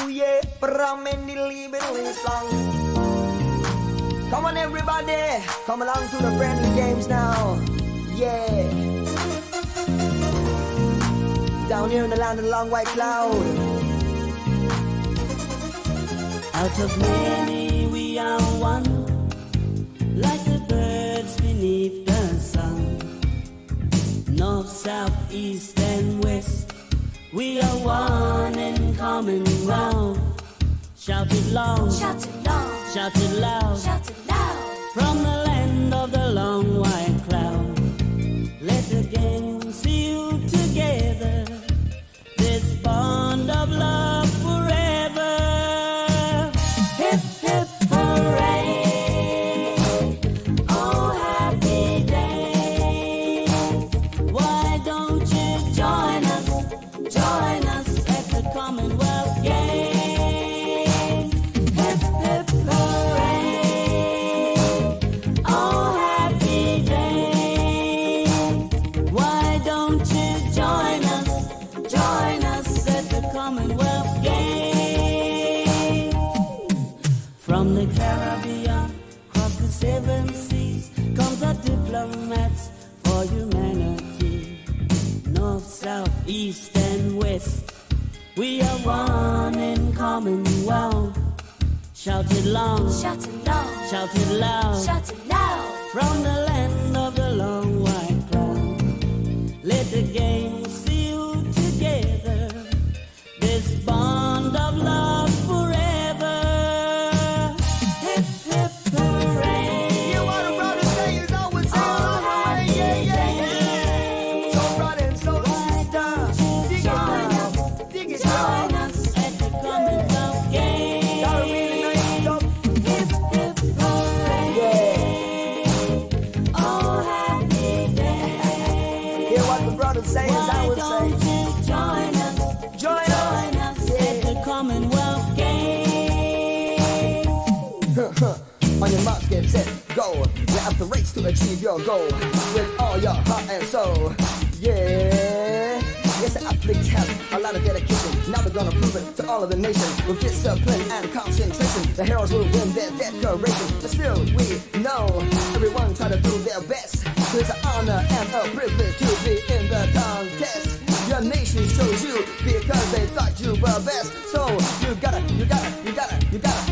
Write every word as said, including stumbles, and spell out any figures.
yeah, Ramen the living song. Come on everybody, come along to the friendly games now. Yeah. Down here in the land of the long white cloud. Out of many we are one, like the birds beneath the sun. North, south, east and west, we are one in commonwealth. Shout it long, shout it long, shout it loud, shout it loud. From the land of the long white cloud, let the gang see you together. This bond of love forever. Hip, hip, hooray. Oh, happy days. Why don't you join us, join us at the Commonwealth Games? Hip, hip, hooray. Oh, happy days. Why don't you join us, join us at the Commonwealth Games? From the Caribbean, across the seven seas, comes our diplomats for humanity. North, south, east and west, we are one in commonwealth. Shout it long, shout it long, shout it loud, shout it loud. From the land of the long white cloud, let the gang see you together. This bond of love forever. Hip, hip, hooray. You want a brother say you know what's all right, yeah, yeah, yeah. So brother and so sister, dig it now, dig it now. Join us at the Commonwealth Games. Got a really nice stuff. Hip, hip, hooray. Yeah. Oh, happy day. Hear what the brother say as I Why would don't say. you join us, Join join us. us at the Commonwealth Games? On your marks, get set, go. You have to race to achieve your goal with all your heart and soul. Yeah. Yes, the athletes have a lot of dedication. Now we're gonna prove it to all of the nation. With discipline and concentration, the heroes will win their decoration. But still, we know everyone try to do their best. So it's an honor and a privilege to be in the contest. Your nation shows you because they thought you were best. So you gotta, you gotta, you gotta, you gotta